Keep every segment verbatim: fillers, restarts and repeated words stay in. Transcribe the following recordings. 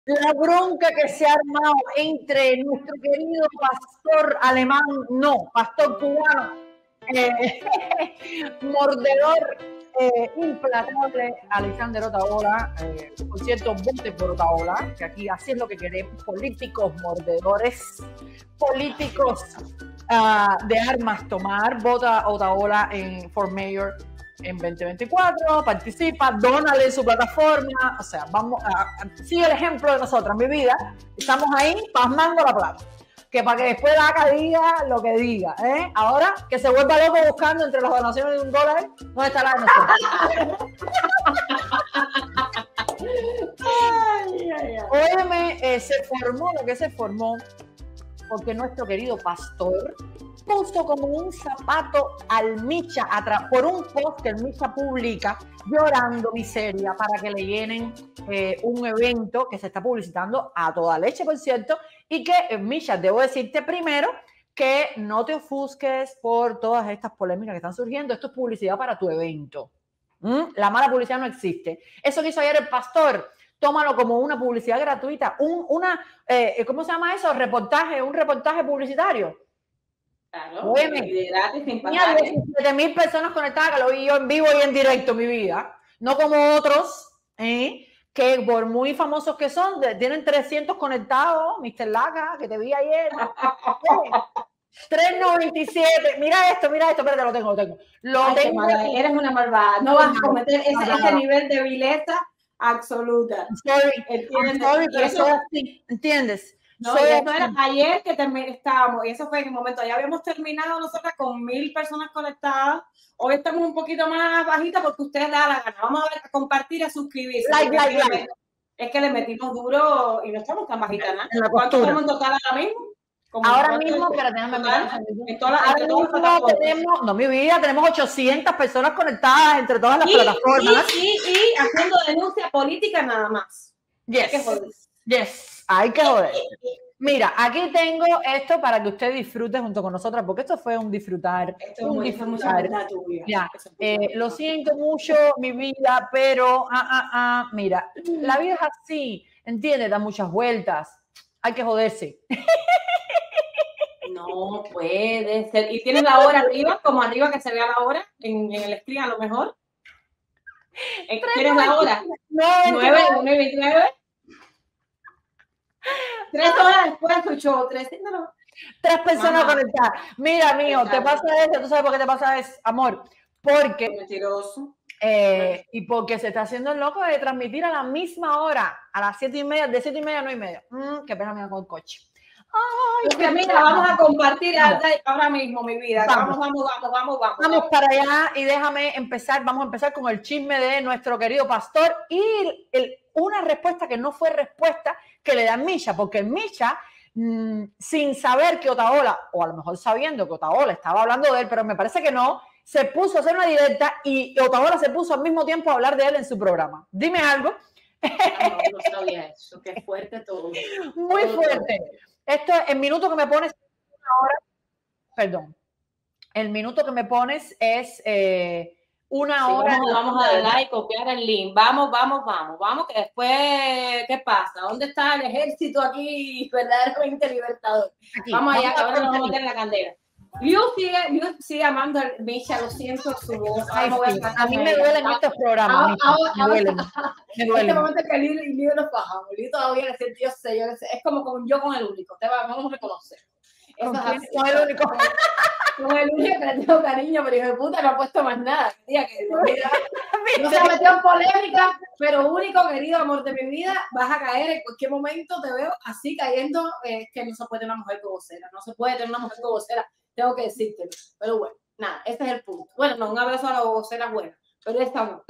La bronca que se ha armado entre nuestro querido pastor alemán, no, pastor cubano, eh, mordedor eh, implacable, Alexander Otaola. Eh, por cierto, vote por Otaola, que aquí así es lo que queremos: políticos mordedores, políticos uh, de armas tomar. Vota Otaola en for mayor en veinte veinticuatro, participa, dónale en su plataforma, o sea, vamos a, a sigue el ejemplo de nosotras, mi vida, estamos ahí pasmando la plata, que para que después la ACA diga lo que diga, ¿eh? Ahora que se vuelva loco buscando entre las donaciones de un dólar, ¿dónde está la de nosotros? ay, ay, ay. Óyeme, eh, se formó lo que se formó porque nuestro querido pastor puso como un zapato al Micha atrás por un post que el Micha publica llorando miseria para que le llenen eh, un evento que se está publicitando a toda leche, por cierto, y que, eh, Micha, debo decirte primero que no te ofusques por todas estas polémicas que están surgiendo. Esto es publicidad para tu evento. ¿Mm? La mala publicidad no existe. Eso que hizo ayer el pastor, tómalo como una publicidad gratuita, un, una, eh, ¿cómo se llama eso? Reportaje, un reportaje publicitario. Claro, de gratis, sin pagar. diecisiete mil personas conectadas, que lo vi yo en vivo y en directo, mi vida. No como otros, ¿eh? Que por muy famosos que son, de, tienen trescientos conectados, mister Laca, que te vi ayer. tres noventa y siete. Mira esto, mira esto, espérate, lo tengo, lo tengo. Lo Ay, tengo. Eres una malvada. No vas a cometer ese, ese nivel de vileza absoluta. Sorry, ¿entiendes? Sorry, pero eso es así, ¿entiendes? No, y eso era ayer que estábamos, y eso fue en el momento, ya habíamos terminado nosotras con mil personas conectadas. Hoy estamos un poquito más bajitas porque ustedes le dan la gana. Vamos a, ver, a compartir, a suscribirse. Like, like, es, like. Que es que le metimos duro y no estamos tan bajitas, ¿no? ¿Cuánto estamos en total ahora mismo? Ahora mismo, pero déjame mirar. Ahora mismo tenemos, no, mi vida, tenemos ochocientas personas conectadas entre todas las y, plataformas. Y, y, y haciendo denuncia política nada más. Yes. Hay que joder. Yes. Hay que joder. Mira, aquí tengo esto para que usted disfrute junto con nosotras, porque esto fue un disfrutar. Esto un es disfrutar. Tuya. Ya. Eh, lo siento mucho, mi vida, pero ah, ah, ah, mira, la vida es así, ¿entiendes? Da muchas vueltas. Hay que joderse. No puede ser. ¿Y tienes la hora arriba? Como arriba que se vea la hora en, en el screen a lo mejor. ¿Tienes la hora? nueve, nueve veintinueve. Tres horas después de tu show. Tres, no. Tres personas conectadas. Mira, mío, te pasa eso. ¿Tú sabes por qué te pasa eso, amor? Porque... Mentiroso. Eh, y porque se está haciendo el loco de transmitir a la misma hora, a las siete y media, de siete y media a nueve y media. Mm, qué pena, mira, con el coche. Ay, porque mira, vamos a compartir vamos. ahora mismo, mi vida. Vamos, vamos, vamos, vamos, vamos. Vamos para allá y déjame empezar, vamos a empezar con el chisme de nuestro querido pastor y el, el, una respuesta que no fue respuesta que le da Micha, porque Micha, mmm, sin saber que Otaola, o a lo mejor sabiendo que Otaola estaba hablando de él, pero me parece que no, se puso a hacer una directa y Otaola se puso al mismo tiempo a hablar de él en su programa. Dime algo. No, no sabía eso, qué fuerte todo. Muy todo, fuerte. Todo. Esto, el minuto que me pones ahora, perdón, el minuto que me pones es eh, una sí, hora. Vamos, vamos a darle y copiar el link. Vamos, vamos, vamos, vamos, que después, ¿qué pasa? ¿Dónde está el ejército aquí verdaderamente libertador? Aquí, vamos allá, que ahora nos vamos a meter en la candela. Liu sigue, Liu sigue amando a Micha, lo siento, su voz. Ay, sí. A mí me duelen estos programas. Ah, ahora, me duelen. Me duelen. Este momento que Liu y Liu nos bajamos. Liu todavía le siente, yo sé, yo sé. Es como con yo con el único. Te vamos a reconocer. Eso ¿Con, es con el único? Con, con el único que le tengo cariño, pero hijo de puta no ha puesto más nada. Tía, que no se ha metido en polémica, pero único, querido amor de mi vida, vas a caer en cualquier momento. Te veo así cayendo. Es eh, que no se puede tener una mujer vocera. No se puede tener una mujer vocera. Tengo que decírtelo, pero bueno, nada, este es el punto. Bueno, no, un abrazo a las voceras buenas, pero esta no.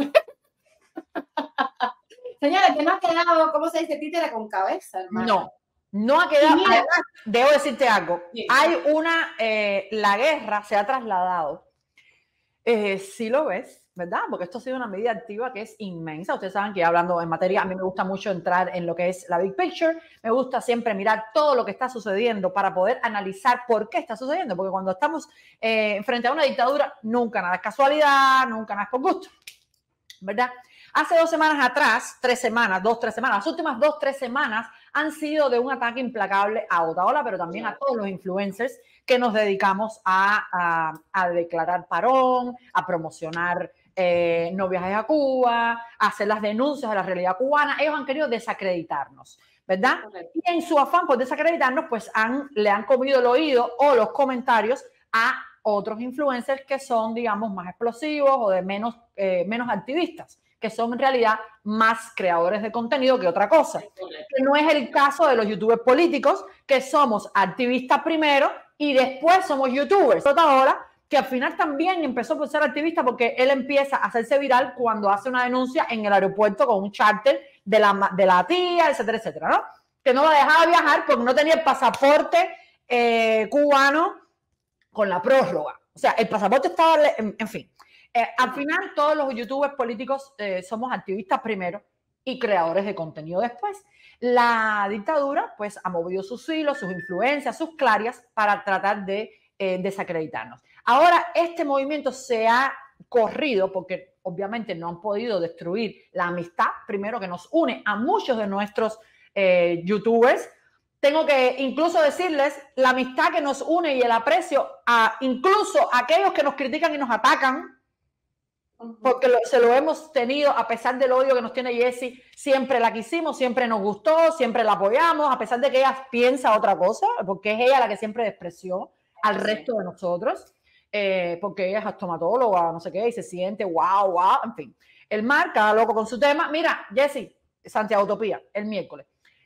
Señora, que no ha quedado, ¿cómo se dice? Títere con cabeza, hermano. No, no ha quedado. Además, debo decirte algo. Sí. Hay una, eh, la guerra se ha trasladado. Eh, si lo ves, ¿verdad? Porque esto ha sido una medida activa que es inmensa. Ustedes saben que hablando en materia, a mí me gusta mucho entrar en lo que es la big picture. Me gusta siempre mirar todo lo que está sucediendo para poder analizar por qué está sucediendo. Porque cuando estamos eh, frente a una dictadura, nunca nada es casualidad, nunca nada es por gusto, ¿verdad? Hace dos semanas atrás, tres semanas, dos, tres semanas, las últimas dos, tres semanas han sido de un ataque implacable a Otaola, pero también a todos los influencers que nos dedicamos a, a, a declarar parón, a promocionar eh, no viajes a Cuba, a hacer las denuncias de la realidad cubana. Ellos han querido desacreditarnos, ¿verdad? Y en su afán por desacreditarnos, pues han, le han comido el oído o los comentarios a otros influencers que son, digamos, más explosivos o de menos, eh, menos activistas, que son en realidad más creadores de contenido que otra cosa. Que no es el caso de los youtubers políticos, que somos activistas primero y después somos youtubers. Ahora, que al final también empezó por ser activista porque él empieza a hacerse viral cuando hace una denuncia en el aeropuerto con un charter de la, de la tía, etcétera, etcétera, ¿no? Que no la dejaba viajar porque no tenía el pasaporte eh, cubano con la prórroga. O sea, el pasaporte estaba, en, en fin. Eh, al final, todos los youtubers políticos eh, somos activistas primero y creadores de contenido después. La dictadura, pues, ha movido sus hilos, sus influencias, sus clarias para tratar de eh, desacreditarnos. Ahora, este movimiento se ha corrido porque, obviamente, no han podido destruir la amistad, primero, que nos une a muchos de nuestros eh, youtubers. Tengo que incluso decirles la amistad que nos une y el aprecio a incluso a aquellos que nos critican y nos atacan, porque lo, se lo hemos tenido a pesar del odio que nos tiene Jessie. Siempre la quisimos, siempre nos gustó, siempre la apoyamos, a pesar de que ella piensa otra cosa, porque es ella la que siempre despreció al resto de nosotros, eh, porque ella es estomatóloga, no sé qué, y se siente wow, wow, en fin. El Mar, cada loco con su tema. Mira, Jessie, Santiago Utopía, el miércoles.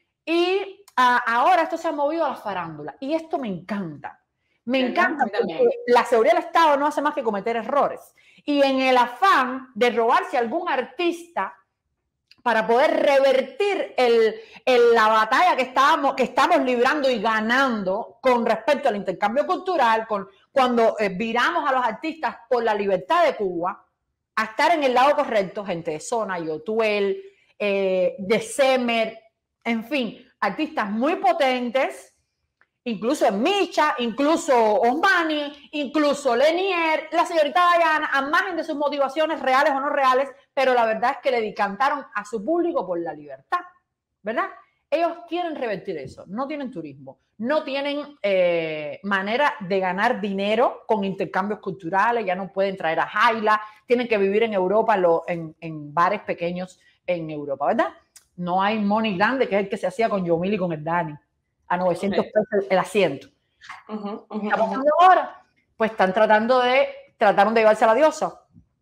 Y Uh, ahora esto se ha movido a la farándula y esto me encanta. Me encanta porque la seguridad del Estado no hace más que cometer errores. Y en el afán de robarse a algún artista para poder revertir el, el, la batalla que, estábamos, que estamos librando y ganando con respecto al intercambio cultural, con, cuando eh, viramos a los artistas por la libertad de Cuba, a estar en el lado correcto, gente de Zona, Yotuel, eh, de Semer, en fin, artistas muy potentes, incluso en Micha, incluso Omani, incluso Lenier, la señorita Dayana, a margen de sus motivaciones reales o no reales, pero la verdad es que le decantaron a su público por la libertad, ¿verdad? Ellos quieren revertir eso, no tienen turismo, no tienen eh, manera de ganar dinero con intercambios culturales, ya no pueden traer a Jaila, tienen que vivir en Europa, lo, en, en bares pequeños en Europa, ¿verdad? No hay money grande, que es el que se hacía con Yomil y con el Dani, a novecientos pesos el asiento. Uh-huh, uh-huh, uh-huh. Ahora, pues están tratando de, trataron de llevarse a la diosa.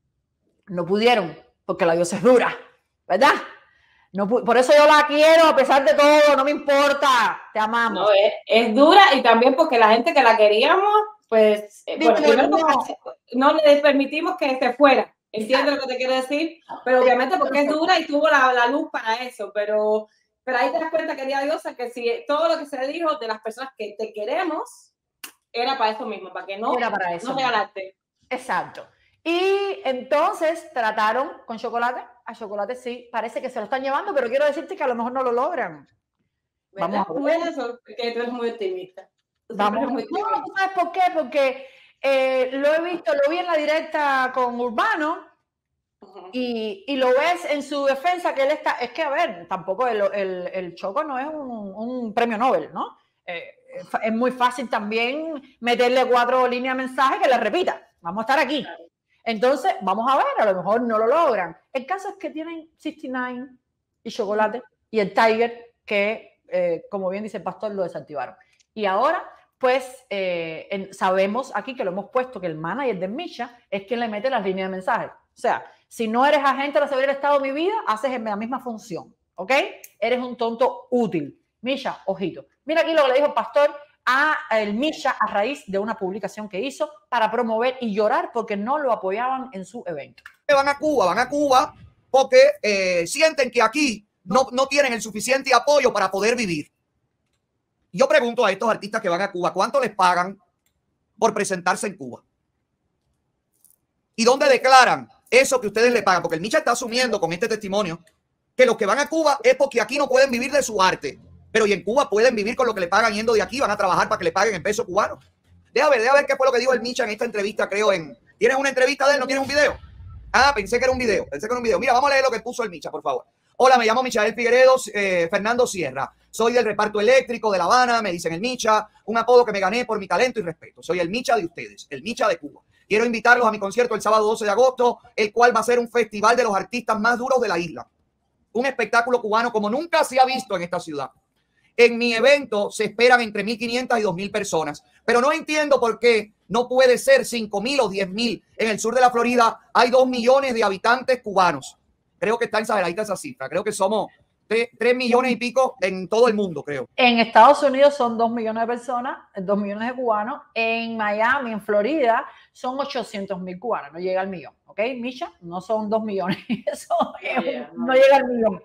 No pudieron, porque la diosa es dura, ¿verdad? No, por eso yo la quiero, a pesar de todo, no me importa, te amamos. No, es, es dura y también porque la gente que la queríamos, pues, eh, bueno, primero no. no le permitimos que se fuera. Entiendo lo que te quiero decir, pero obviamente porque es dura y tuvo la, la luz para eso, pero, pero ahí te das cuenta, querida diosa, que si todo lo que se dijo de las personas que te queremos era para eso mismo, para que no, era para eso no regalarte. Exacto. Y entonces trataron con Chocolate, a Chocolate sí, parece que se lo están llevando, pero quiero decirte que a lo mejor no lo logran. ¿Verdad? Vamos a ver. Eso, porque tú eres muy optimista. Tú Vamos. Muy optimista. No, ¿tú sabes por qué? Porque Eh, lo he visto, lo vi en la directa con Urbano uh-huh. y, y lo ves en su defensa que él está, es que a ver, tampoco el, el, el Choco no es un, un premio Nobel, ¿no? Eh, es muy fácil también meterle cuatro líneas de mensaje que le repita, vamos a estar aquí. Claro. Entonces, vamos a ver, a lo mejor no lo logran. El caso es que tienen sesenta y nueve y Chocolate y el Tiger que, eh, como bien dice el pastor, lo desactivaron. Y ahora pues eh, en, sabemos aquí que lo hemos puesto que el manager de Micha es quien le mete las líneas de mensaje. O sea, si no eres agente de la seguridad del Estado de mi vida, haces la misma función, ¿ok? Eres un tonto útil. Micha, ojito. Mira aquí lo que le dijo el pastor a el Micha a raíz de una publicación que hizo para promover y llorar porque no lo apoyaban en su evento. Van a Cuba, van a Cuba porque eh, sienten que aquí no, no tienen el suficiente apoyo para poder vivir. Yo pregunto a estos artistas que van a Cuba, ¿cuánto les pagan por presentarse en Cuba? ¿Y dónde declaran eso que ustedes le pagan? Porque el Micha está asumiendo con este testimonio que los que van a Cuba es porque aquí no pueden vivir de su arte, pero y en Cuba pueden vivir con lo que le pagan yendo de aquí, van a trabajar para que le paguen en peso cubano. Deja ver, deja ver qué fue lo que dijo el Micha en esta entrevista, creo en... ¿Tienes una entrevista de él? ¿No tienes un video? Ah, pensé que era un video, pensé que era un video. Mira, vamos a leer lo que puso el Micha, por favor. Hola, me llamo Michael Figueredo, eh, Fernando Sierra. Soy del reparto eléctrico de La Habana, me dicen el Micha, un apodo que me gané por mi talento y respeto. Soy el Micha de ustedes, el Micha de Cuba. Quiero invitarlos a mi concierto el sábado doce de agosto, el cual va a ser un festival de los artistas más duros de la isla. Un espectáculo cubano como nunca se ha visto en esta ciudad. En mi evento se esperan entre mil quinientas y dos mil personas, pero no entiendo por qué no puede ser cinco mil o diez mil. En el sur de la Florida hay dos millones de habitantes cubanos. Creo que está exageradita esa cifra. Creo que somos tres millones y pico en todo el mundo, creo. En Estados Unidos son dos millones de personas, dos millones de cubanos. En Miami, en Florida, son ochocientos mil cubanos. No llega al millón, ¿ok, Misha? No son dos millones. Eso yeah, no, no llega al millón.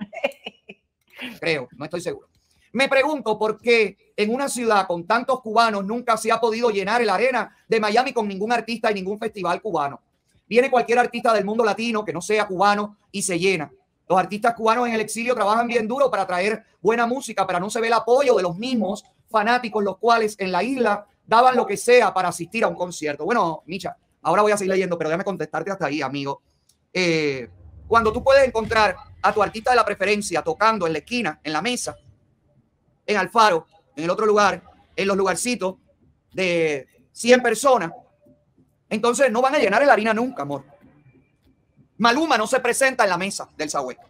Creo, no estoy seguro. Me pregunto por qué en una ciudad con tantos cubanos nunca se ha podido llenar el arena de Miami con ningún artista y ningún festival cubano. Viene cualquier artista del mundo latino que no sea cubano y se llena. Los artistas cubanos en el exilio trabajan bien duro para traer buena música, pero no se ve el apoyo de los mismos fanáticos, los cuales en la isla daban lo que sea para asistir a un concierto. Bueno, Micha, ahora voy a seguir leyendo, pero déjame contestarte hasta ahí, amigo. Eh, cuando tú puedes encontrar a tu artista de la preferencia tocando en la esquina, en la mesa, en Alfaro, en el otro lugar, en los lugarcitos de cien personas, entonces no van a llenar el harina nunca, amor. Maluma no se presenta en la mesa del Sagüey.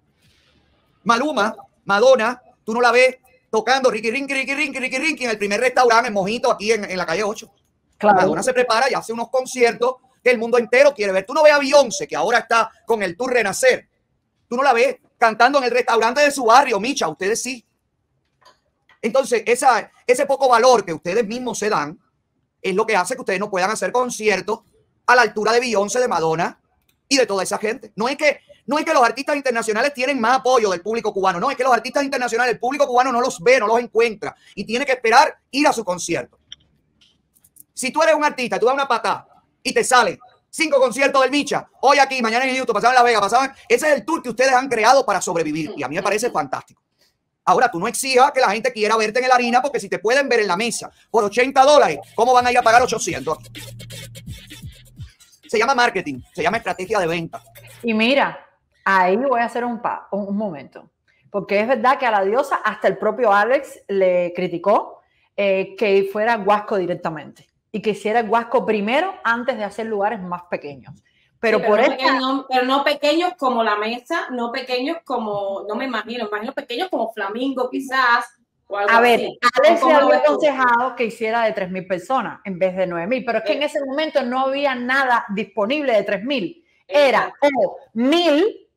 Maluma, Madonna, tú no la ves tocando Ricky Rinky, Ricky Rinky, Ricky Rinky en el primer restaurante en Mojito aquí en, en la calle ocho. Claro. Madonna se prepara y hace unos conciertos que el mundo entero quiere ver. Tú no ves a Beyoncé, que ahora está con el tour Renacer. Tú no la ves cantando en el restaurante de su barrio, Micha, ustedes sí. Entonces, esa, ese poco valor que ustedes mismos se dan es lo que hace que ustedes no puedan hacer conciertos a la altura de Beyoncé, de Madonna y de toda esa gente. No es que, no es que los artistas internacionales tienen más apoyo del público cubano, no, es que los artistas internacionales, el público cubano no los ve, no los encuentra y tiene que esperar ir a su concierto. Si tú eres un artista, tú das una patada y te salen cinco conciertos del Micha, hoy aquí, mañana en Houston, pasado en La Vega, pasado, ese es el tour que ustedes han creado para sobrevivir y a mí me parece fantástico. Ahora, tú no exijas que la gente quiera verte en el harina, porque si te pueden ver en la mesa por ochenta dólares, ¿cómo van a ir a pagar ochocientos? Se llama marketing, se llama estrategia de venta. Y mira, ahí voy a hacer un, pa, un, un momento, porque es verdad que a la diosa hasta el propio Alex le criticó eh, que fuera guasco directamente y que hiciera guasco primero antes de hacer lugares más pequeños. Pero, sí, pero, por no esta... pequeño, pero no pequeños como la mesa, no pequeños como, no me imagino, imagino pequeños como Flamingo quizás. O algo a ver, así. Alex le había aconsejado que hiciera de tres mil personas en vez de nueve mil, pero es que eh. en ese momento no había nada disponible de tres mil. Era o mil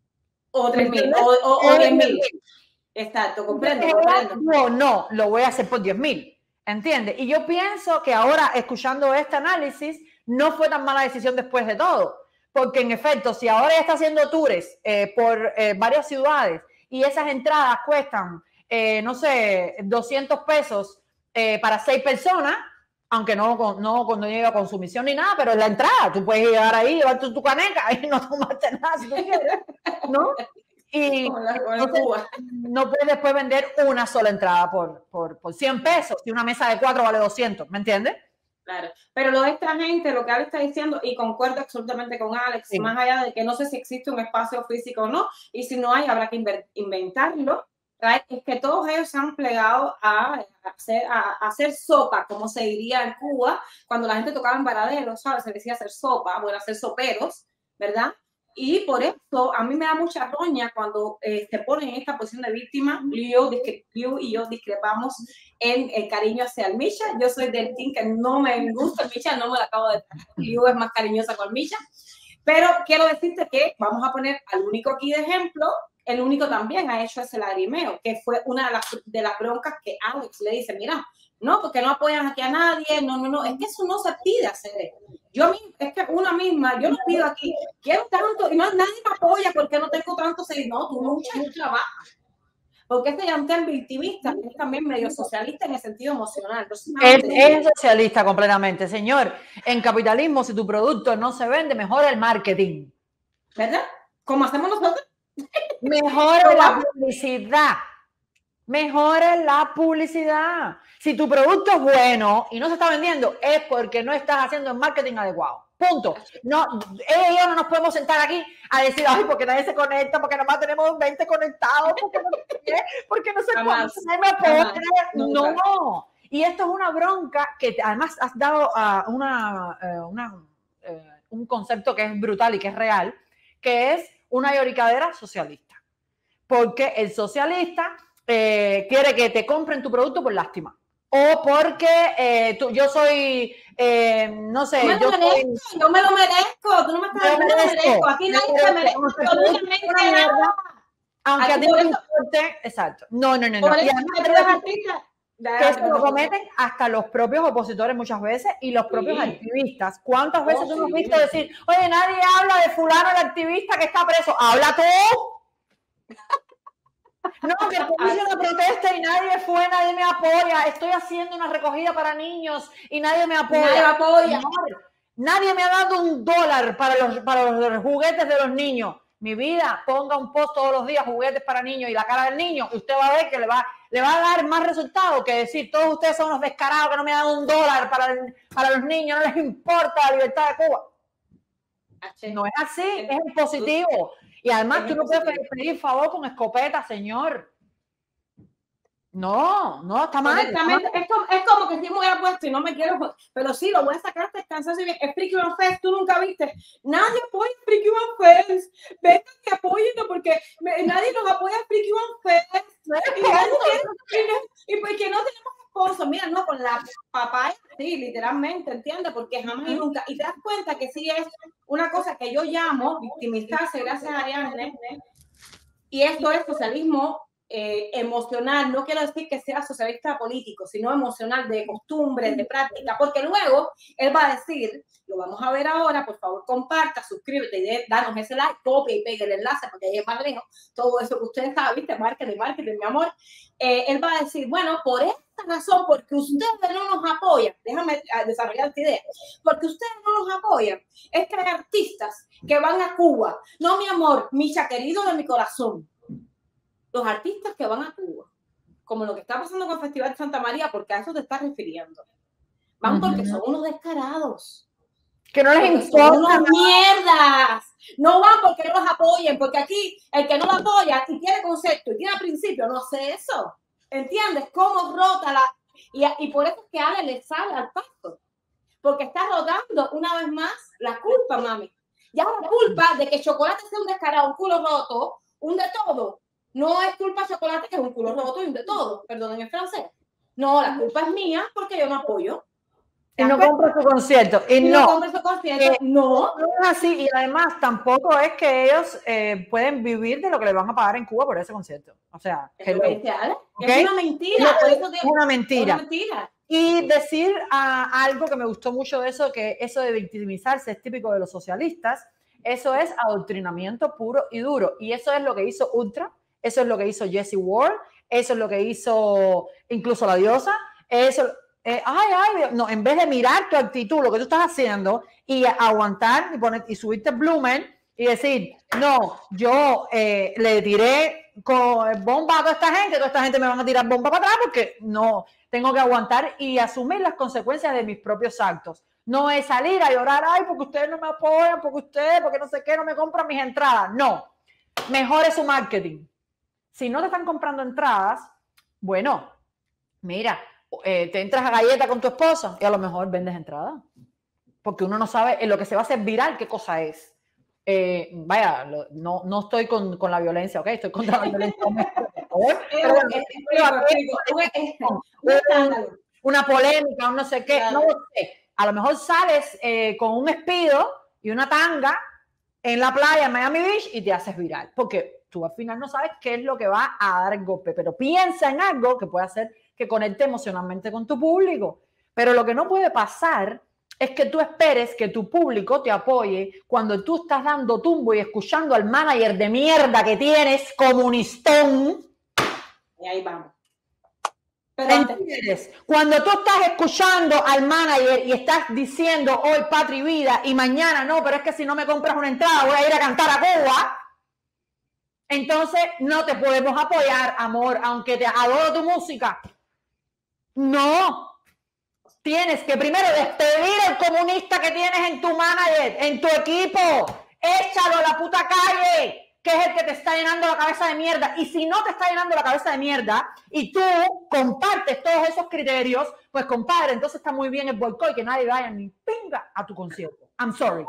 o tres mil o, o, o diez mil. Exacto, comprendo, comprendo. No, no, lo voy a hacer por diez mil, ¿entiendes? Y yo pienso que ahora, escuchando este análisis, no fue tan mala decisión después de todo, porque en efecto, si ahora ya está haciendo tours eh, por eh, varias ciudades y esas entradas cuestan, eh, no sé, doscientos pesos eh, para seis personas, aunque no, no cuando llega con consumición ni nada, pero es la entrada, tú puedes llegar ahí, llevar tu, tu caneca y no tomarte nada si tú quieres, ¿no? Y entonces, no puedes después vender una sola entrada por, por, por cien pesos, si una mesa de cuatro vale doscientos, ¿me entiendes? Claro, pero lo de esta gente, lo que Alex está diciendo, y concuerdo absolutamente con Alex, sí. Más allá de que no sé si existe un espacio físico o no, y si no hay, habrá que inventarlo, ¿right? Es que todos ellos se han plegado a hacer, a, a hacer sopa, como se diría en Cuba, cuando la gente tocaba en Varadero, ¿sabes? Se decía hacer sopa, bueno, hacer soperos, ¿verdad? Y por eso a mí me da mucha roña cuando eh, se ponen en esta posición de víctima. Liu, Liu y yo discrepamos en el cariño hacia el Micha. Yo soy del team que no me gusta el Micha, no me lo acabo de traer. Liu es más cariñosa con el Micha. Pero quiero decirte que vamos a poner al único aquí de ejemplo. El único también ha hecho ese lagrimeo, que fue una de las, de las broncas que Alex le dice, mira, no, porque no apoyan aquí a nadie, no, no, no, es que eso no se pide hacer. Yo es que una misma, yo no pido aquí, quiero tanto, y no, nadie me apoya porque no tengo tanto seguidores. No, tú luchas y trabajas. Porque este Yantén victimista es también medio socialista en el sentido emocional. Entonces, es, es socialista completamente, señor. En capitalismo, si tu producto no se vende, mejora el marketing. ¿Verdad? ¿Cómo hacemos nosotros? Mejora la publicidad. Mejora la publicidad. Si tu producto es bueno y no se está vendiendo, es porque no estás haciendo el marketing adecuado. punto. No, ella y yo no nos podemos sentar aquí a decir, ay, porque nadie se conecta, porque nada más tenemos veinte conectados, porque no sé qué, porque no sé cuánto, nadie me apoya. No, no. Y esto es una bronca que además has dado uh, una, uh, una, uh, un concepto que es brutal y que es real, que es una lloricadera socialista. Porque el socialista eh, quiere que te compren tu producto por lástima. O porque eh, tú, yo soy, eh, no sé, yo, yo, me soy, yo me lo merezco, tú no me estás diciendo que me merezco, aquí nadie se merece absolutamente nada. Aunque a ti no te importe, exacto. No, no, no, no. Y además, que eso lo cometen hasta los propios opositores muchas veces y los propios sí. activistas. ¿Cuántas veces oh, tú nos has visto decir, oye, nadie habla de fulano el activista que está preso? ¡Habla tú! No, que hice una protesta y nadie fue, nadie me apoya. Estoy haciendo una recogida para niños y nadie me apoya. Nadie me apoya. Nadie, nadie me ha dado un dólar para los, para los juguetes de los niños. Mi vida, ponga un post todos los días, juguetes para niños y la cara del niño, y usted va a ver que le va, le va a dar más resultado que decir, todos ustedes son unos descarados que no me dan un dólar para, para los niños, no les importa la libertad de Cuba. No es así, es en positivo. Y además tú no puedes pedir favor con escopeta, señor. No, no, está mal. Honestamente, es como, es como que si me hubiera puesto y no me quiero, pero sí, lo voy a sacar hasta descansar. Es Freaky One Fest, tú nunca viste. Nadie apoya a Freaky One Fest. Vengan y apóyenlo porque me, nadie nos apoya a Freaky One Fest. Y, nadie tiene, y, y porque no tenemos esposo, mira, no, con la papaya, sí, literalmente, ¿entiendes? Porque jamás y nunca. Y te das cuenta que sí es una cosa que yo llamo victimizarse, gracias a Ariadne. Y esto es socialismo. Eh, emocional, no quiero decir que sea socialista político, sino emocional, de costumbre, de práctica, porque luego él va a decir, lo vamos a ver ahora, por favor comparta, suscríbete y danos ese like, copia y pegue el enlace, porque ahí es más lejos, todo eso que ustedes saben, viste, marketing, marketing, mi amor, eh, él va a decir, bueno, por esta razón, porque ustedes no nos apoyan, déjame desarrollar esta idea, porque ustedes no nos apoyan, es que hay artistas que van a Cuba, no mi amor, Micha querido de mi corazón, los artistas que van a Cuba, como lo que está pasando con el Festival de Santa María, porque a eso te estás refiriendo, van porque uh-huh. son unos descarados. Que no les importa. Son unas mierdas. No van porque no los apoyen, porque aquí el que no lo apoya y tiene concepto y tiene principio, no hace eso. ¿Entiendes? Cómo rota la... Y, y por eso es que Ale le sale al pasto. Porque está rotando una vez más la culpa, mami. Ya la culpa de que Chocolate sea un descarado, un culo roto, un de todo. No es culpa de Chocolate que es un culo roto y un de todo, perdonen el francés. No, la culpa es mía porque yo no apoyo. Y no compro su concierto. Y, y no, no compro su concierto. Eh, no. No es así. Y además tampoco es que ellos eh, pueden vivir de lo que le van a pagar en Cuba por ese concierto. O sea, es, ¿okay? es una mentira. Por eso es una mentira. Una mentira. Y decir uh, algo que me gustó mucho de eso, que eso de victimizarse es típico de los socialistas. Eso es adoctrinamiento puro y duro. Y eso es lo que hizo Ultra. Eso es lo que hizo Jessie Ward, eso es lo que hizo incluso la diosa, eso, eh, ay, ay, no, en vez de mirar tu actitud, lo que tú estás haciendo y aguantar y, poner, y subirte Blumen y decir, no, yo eh, le tiré con bomba a toda esta gente, toda esta gente me van a tirar bomba para atrás porque no, tengo que aguantar y asumir las consecuencias de mis propios actos. No es salir a llorar, ay, porque ustedes no me apoyan, porque ustedes, porque no sé qué, no me compran mis entradas. No, mejore su marketing. Si no te están comprando entradas, bueno, mira, eh, te entras a galleta con tu esposa y a lo mejor vendes entradas. Porque uno no sabe en lo que se va a hacer viral qué cosa es. Eh, vaya, lo, no, no estoy con, con la violencia, ¿ok? Estoy contra la violencia. Pero bueno, una polémica, un no sé qué, no lo sé. A lo mejor sales eh, con un espido y una tanga en la playa en Miami Beach y te haces viral. Porque tú al final no sabes qué es lo que va a dar el golpe, pero piensa en algo que puede hacer que conecte emocionalmente con tu público. Pero lo que no puede pasar es que tú esperes que tu público te apoye cuando tú estás dando tumbo y escuchando al manager de mierda que tienes, comunistón. Y ahí vamos. Pero ¿entiendes? Cuando tú estás escuchando al manager y estás diciendo hoy patria y vida y mañana no, pero es que si no me compras una entrada voy a ir a cantar a Cuba. Entonces no te podemos apoyar, amor, aunque te adoro tu música. No. tienes que primero despedir al comunista que tienes en tu manager, en tu equipo. Échalo a la puta calle, que es el que te está llenando la cabeza de mierda. Y si no te está llenando la cabeza de mierda y tú compartes todos esos criterios, pues compadre, entonces está muy bien el boicot y que nadie vaya ni pinga a tu concierto. I'm sorry.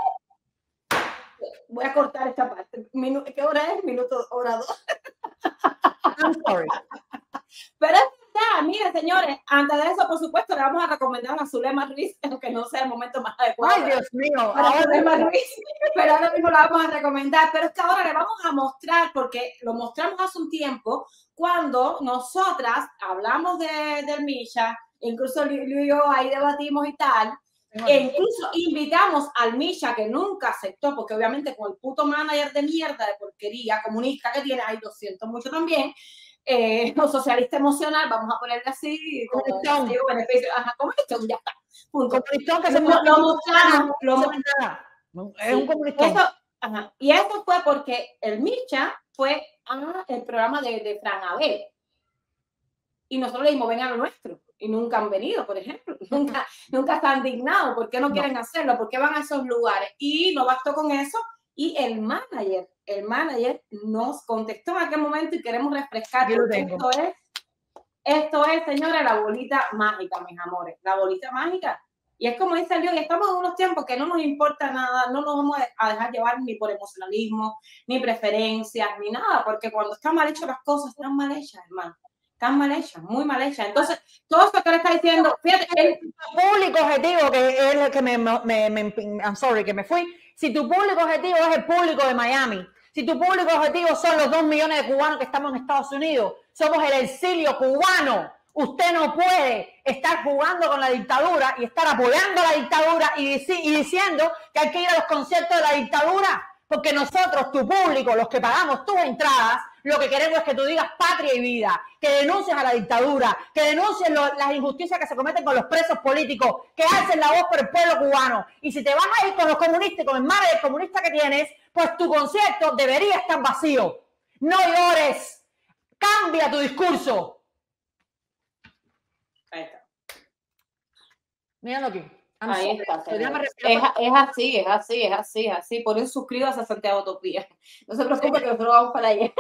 Voy a cortar esta parte. Minu ¿Qué hora es? Minuto, hora dos. I'm sorry. Pero es verdad, miren, señores, antes de eso, por supuesto, le vamos a recomendar a Zulema Ruiz, aunque no sea el momento más adecuado. Ay, Dios mío. Ahora, Zulema Ruiz, pero ahora mismo la vamos a recomendar. Pero es que ahora le vamos a mostrar, porque lo mostramos hace un tiempo, cuando nosotras hablamos de, del Misha, incluso Liu y yo ahí debatimos y tal, e incluso invitamos al Misha, que nunca aceptó, porque obviamente con el puto manager de mierda, de porquería comunista que tiene, hay doscientos mucho también, eh, o socialista emocional, vamos a ponerle así, como beneficio, ajá, comunistón, ya está, punto. Comunistón que lo, se lo mostramos, lo no, es un comunistón. Eso, ajá, y eso fue porque el Misha fue al programa de, de Fran Abel, y nosotros le dijimos, ven a lo nuestro, y nunca han venido, por ejemplo, nunca, nunca están dignados, ¿por qué no, no quieren hacerlo? ¿Por qué van a esos lugares? Y no bastó con eso, y el manager, el manager nos contestó en aquel momento y queremos refrescar. Yo lo tengo. Esto es, esto es, señores, la bolita mágica, mis amores, la bolita mágica. Y es como dice Leo, y estamos en unos tiempos que no nos importa nada, no nos vamos a dejar llevar ni por emocionalismo, ni preferencias, ni nada, porque cuando están mal hechas las cosas, están mal hechas, hermano. Están mal hechas, muy mal hechas. Entonces, todo eso que le está diciendo, fíjate, el público objetivo, que es el que me, me, me, I'm sorry, que me fui. Si tu público objetivo es el público de Miami, si tu público objetivo son los dos millones de cubanos que estamos en Estados Unidos, somos el exilio cubano. Usted no puede estar jugando con la dictadura y estar apoyando a la dictadura y, y diciendo que hay que ir a los conciertos de la dictadura, porque nosotros, tu público, los que pagamos tus entradas, lo que queremos es que tú digas patria y vida, que denuncies a la dictadura, que denuncies lo, las injusticias que se cometen con los presos políticos, que alcen la voz por el pueblo cubano. Y si te vas a ir con los comunistas y con el manager comunista que tienes, pues tu concierto debería estar vacío. No llores. Cambia tu discurso. Ahí está. Míralo aquí. Ahí está, es, es así, es así, es así, es así. Por eso suscríbase a Santiago Utopía. No se preocupe, sí, que nosotros vamos para allá.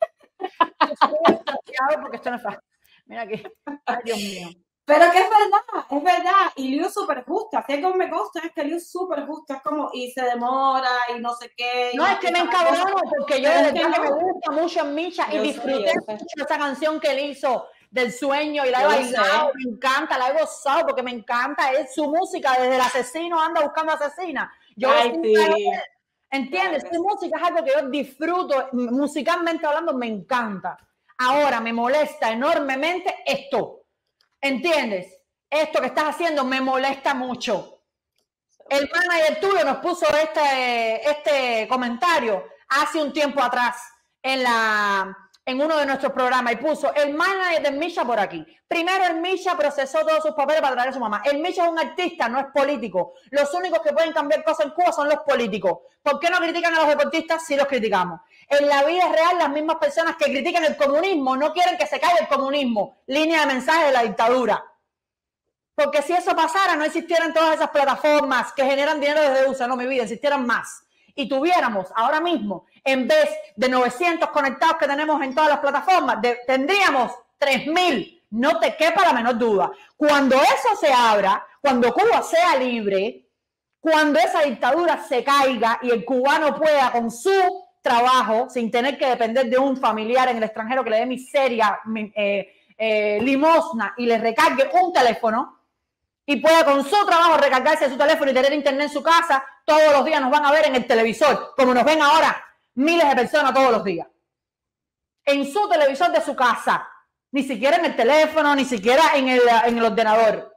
Porque esto no es fácil. Mira aquí. Ay, Dios mío. Pero que es verdad, es verdad. Y Liu es súper justa. Si algo me gusta es que Liu es súper justa. Es como, y se demora y no sé qué. No, es que me encabrono porque yo de verdad que me gusta mucho en Misha y disfruté mucho esa canción que él hizo del sueño y la he bailado, me encanta, la he gozado porque me encanta, es su música, desde el asesino anda buscando asesina. Yo Ay, sí. ¿Entiendes? Su música es algo que yo disfruto, musicalmente hablando me encanta. Ahora me molesta enormemente esto, ¿entiendes? Esto que estás haciendo me molesta mucho. El manager tuyo nos puso este, este comentario hace un tiempo atrás en la... en uno de nuestros programas y puso el manager de Misha por aquí. Primero el Misha procesó todos sus papeles para traer a su mamá. El Misha es un artista, no es político. Los únicos que pueden cambiar cosas en Cuba son los políticos. ¿Por qué no critican a los deportistas? Sí los criticamos. En la vida real, las mismas personas que critican el comunismo no quieren que se caiga el comunismo. Línea de mensaje de la dictadura. Porque si eso pasara, no existieran todas esas plataformas que generan dinero desde U S A. No, mi vida, existieran más. Y tuviéramos ahora mismo, en vez de novecientos conectados que tenemos en todas las plataformas, de, tendríamos tres mil, no te quepa la menor duda. Cuando eso se abra, cuando Cuba sea libre, cuando esa dictadura se caiga y el cubano pueda con su trabajo, sin tener que depender de un familiar en el extranjero que le dé miseria, eh, eh, limosna y le recargue un teléfono, y pueda con su trabajo recargarse de su teléfono y tener internet en su casa, todos los días nos van a ver en el televisor, como nos ven ahora miles de personas todos los días. En su televisor de su casa, ni siquiera en el teléfono, ni siquiera en el, en el ordenador.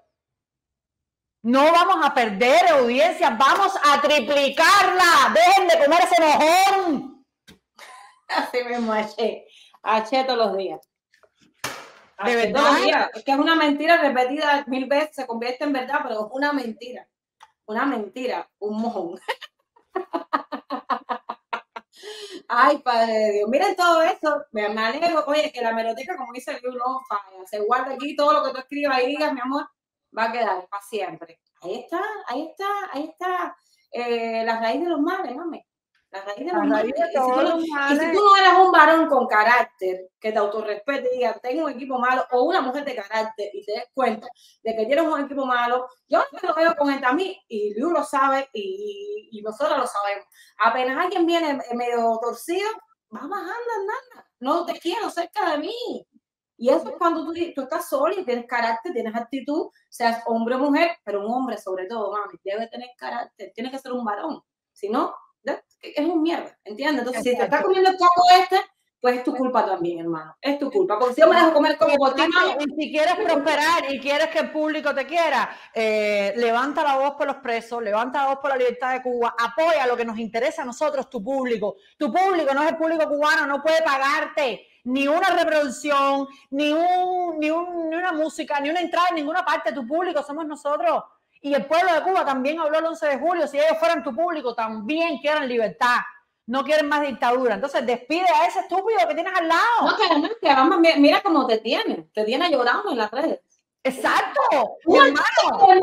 No vamos a perder audiencia, vamos a triplicarla. Dejen de comer ese mojón. Así mismo, H. H todos los días. ¿De verdad? Es que es una mentira repetida mil veces, se convierte en verdad, pero es una mentira. Una mentira, un mojón. Ay, Padre de Dios. Miren todo eso. Me alegro. Oye, que la hemeroteca, como dice el libro, no falla. Se guarda aquí todo lo que tú escribas y digas, mi amor. va a quedar para siempre. Ahí está, ahí está, ahí está eh, la raíz de los males, mami. La raíz de los males. Y si, tú, los males. Y si tú no eres un varón con carácter, que te autorrespete y diga, tengo un equipo malo, o una mujer de carácter y te des cuenta de que tienes un equipo malo, yo me lo veo con gente a mí, y Liu lo sabe, y, y nosotros lo sabemos. Apenas alguien viene medio torcido, va bajando, andando. No te quiero cerca de mí. Y eso es cuando tú, tú estás sólido, tienes carácter, tienes actitud, seas hombre o mujer, pero un hombre sobre todo, mami, debe tener carácter, tiene que ser un varón. Si no, es un mierda, ¿entiendes? Entonces, exacto, si te estás comiendo el coco este, pues es tu culpa también, hermano. Es tu culpa. Porque si yo me dejo comer coco por ti, mami. Y si quieres prosperar y quieres que el público te quiera, eh, levanta la voz por los presos, levanta la voz por la libertad de Cuba, apoya lo que nos interesa a nosotros, tu público. Tu público no es el público cubano, no puede pagarte ni una reproducción, ni, un, ni, un, ni una música, ni una entrada en ninguna parte. Tu público somos nosotros. Y el pueblo de Cuba también habló el once de julio. Si ellos fueran tu público, también quieren libertad. No quieren más dictadura. Entonces, despide a ese estúpido que tienes al lado. No, que además, que además mira cómo te tiene. Te tiene llorando en las redes. Exacto. Mi hermano.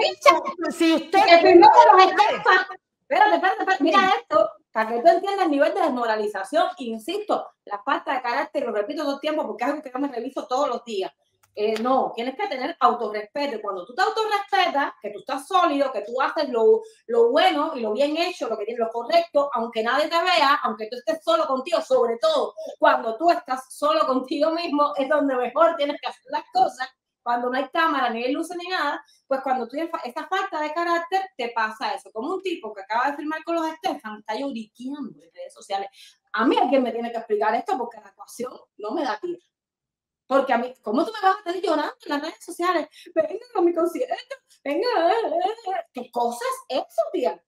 Si usted... Que primero los estafas. Espérate, espérate, espérate. Mira esto. Para que tú entiendas el nivel de desmoralización. Insisto, la falta de carácter, lo repito todo el tiempo porque es algo que yo me reviso todos los días. Eh, no, tienes que tener autorrespeto. Cuando tú te autorrespetas, que tú estás sólido, que tú haces lo, lo bueno y lo bien hecho, lo que tienes, lo correcto, aunque nadie te vea, aunque tú estés solo contigo, sobre todo cuando tú estás solo contigo mismo, es donde mejor tienes que hacer las cosas. Cuando no hay cámara, ni hay luces, ni nada, pues cuando tú tienes esa falta de carácter, te pasa eso. Como un tipo que acaba de firmar con los Estefan, está lloriqueando en redes sociales. A mí alguien me tiene que explicar esto porque la ecuación no me da tierra. Porque a mí, ¿cómo tú me vas a estar llorando en las redes sociales? Venga a mi concierto, venga, ¿qué cosas es eso, tía?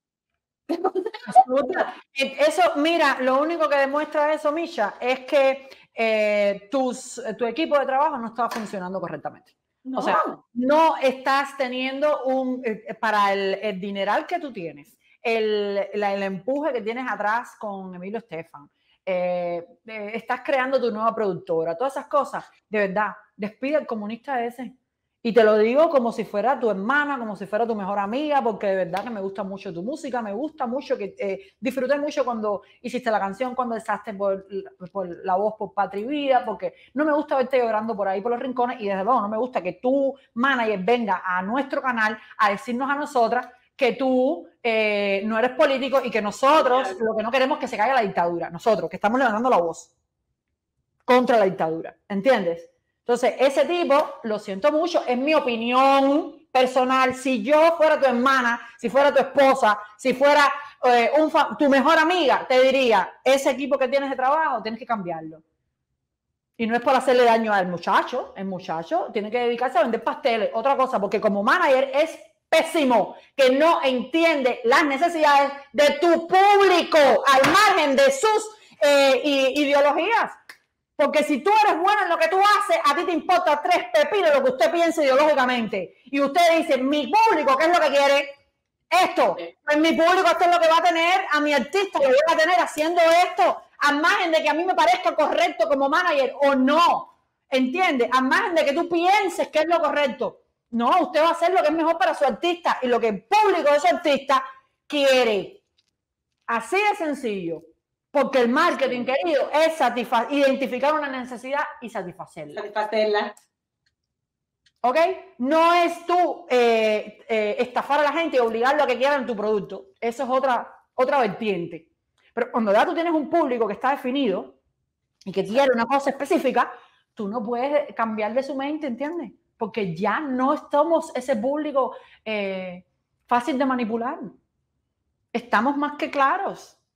Eso, mira, lo único que demuestra eso, Misha, es que eh, tus, tu equipo de trabajo no estaba funcionando correctamente. No. O sea, no estás teniendo un, eh, para el, el dineral que tú tienes, el, la, el empuje que tienes atrás con Emilio Estefan, Eh, eh, estás creando tu nueva productora, todas esas cosas, de verdad, despide al comunista ese. Y te lo digo como si fuera tu hermana, como si fuera tu mejor amiga, porque de verdad que me gusta mucho tu música, me gusta mucho, que eh, disfruté mucho cuando hiciste la canción, cuando alzaste por, por la voz por Patria y Vida, porque no me gusta verte llorando por ahí por los rincones y desde luego no me gusta que tu manager venga a nuestro canal a decirnos a nosotras que tú eh, no eres político y que nosotros lo que no queremos es que se caiga la dictadura. Nosotros, que estamos levantando la voz contra la dictadura. ¿Entiendes? Entonces, ese tipo, lo siento mucho, es mi opinión personal. Si yo fuera tu hermana, si fuera tu esposa, si fuera eh, un tu mejor amiga, te diría, ese equipo que tienes de trabajo, tienes que cambiarlo. Y no es por hacerle daño al muchacho. El muchacho tiene que dedicarse a vender pasteles. Otra cosa, porque como manager es pésimo, que no entiende las necesidades de tu público al margen de sus eh, ideologías. Porque si tú eres bueno en lo que tú haces, a ti te importa tres pepinos lo que usted piense ideológicamente. Y usted dice, mi público, ¿qué es lo que quiere? Esto. Pues mi público, esto es lo que va a tener, a mi artista lo voy a tener haciendo esto, al margen de que a mí me parezca correcto como manager o no. ¿Entiendes? Al margen de que tú pienses que es lo correcto. No, usted va a hacer lo que es mejor para su artista y lo que el público de su artista quiere. Así de sencillo. Porque el marketing, querido, es identificar una necesidad y satisfacerla. Satisfacerla. ¿Ok? No es tú eh, eh, estafar a la gente y obligarlo a que quieran tu producto. Eso es otra, otra vertiente. Pero cuando ya tú tienes un público que está definido y que quiere una cosa específica, tú no puedes cambiarle su mente, ¿entiendes? Porque ya no estamos ese público eh, fácil de manipular. Estamos más que claros.